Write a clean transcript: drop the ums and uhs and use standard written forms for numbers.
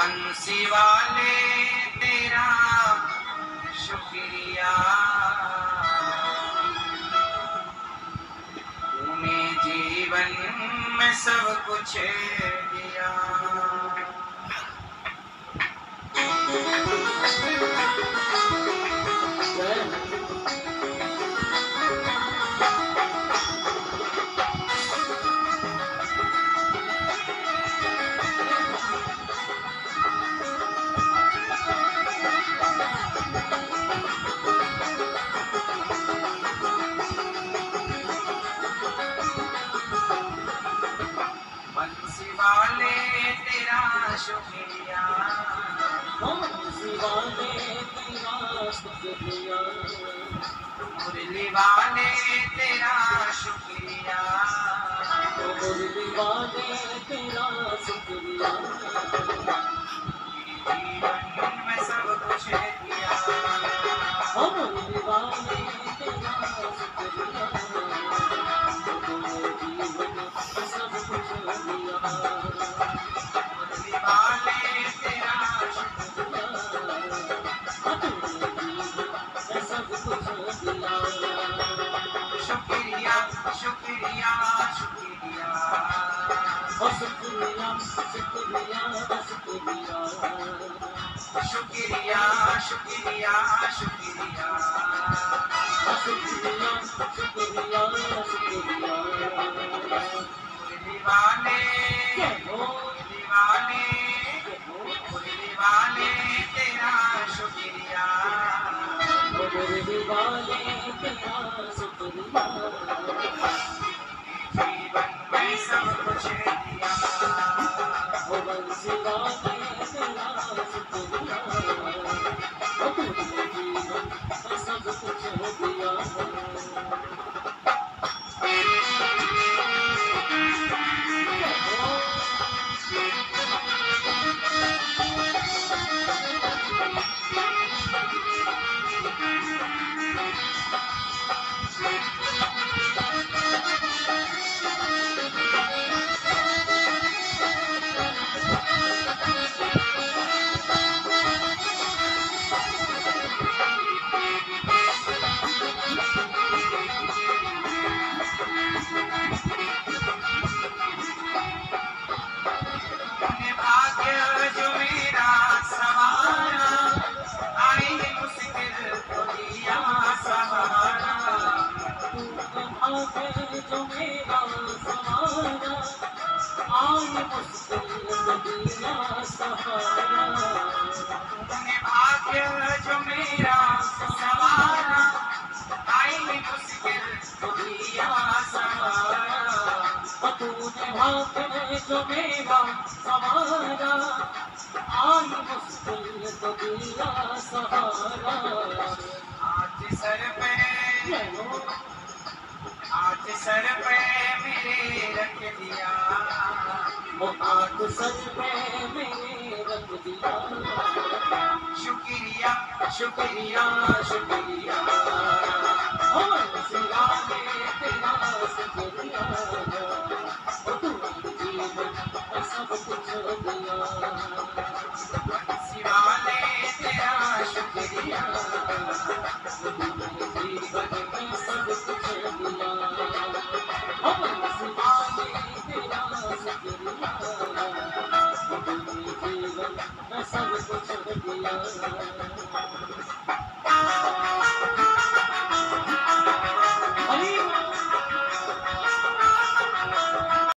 बंसी वाले तेरा शुक्रिया, तूने जीवन में सब कुछ दिया। बंसी वाले तेरा शुक्रिया, बंसी वाले तेरा शुक्रिया, मुरली वाले तेरा शुक्रिया, मुरली वाले तेरा शुक्रिया, जीवन में सब कुछ दिया। मुरली वाले तेरा शुक्रिया, जीवन में सब कुछ दिया। मुरली वाले तेरा शुक्रिया, सब कुछ दिया। शुक्रिया शुक्रिया शुक्रिया, शुक्रिया शुक्रिया शुक्रिया, शुक्रिया शुक्रिया शुक्रिया, शुक्रिया शुक्रिया शुक्रिया। मुरली वाले तेरा शुक्रिया, मुरली वाले तेरा शुक्रिया, जीवन में सब कुछ दिया। बंसी वाले तेरा शुक्रिया, तूने जीवन में सब कुछ दिया। तूने भाग्य जो मेरा सवारा, आई मुश्किल तो दिया सहारा। तूने जो मेरा सहारा, आई मुश्किल तो दिया सहारा। तूने भाग्य जो मेरा सवारा, आई मुश्किल तो दिया सहारा। तूने भाग्य जो मेरा सहारा, आई मुश्किल तो दिया सहारा। आज सर पे मेरे रख दिया, आज सर पे मेरे रख दिया। शुक्रिया शुक्रिया शुक्रिया, बंसी वाले तेरा शुक्रिया, तूने जीवन में सब कुछ दिया। बंसी वाले तेरा शुक्रिया, तूने जीवन में सब कुछ दिया। बंसी वाले तेरा शुक्रिया, तूने जीवन में सब कुछ दिया।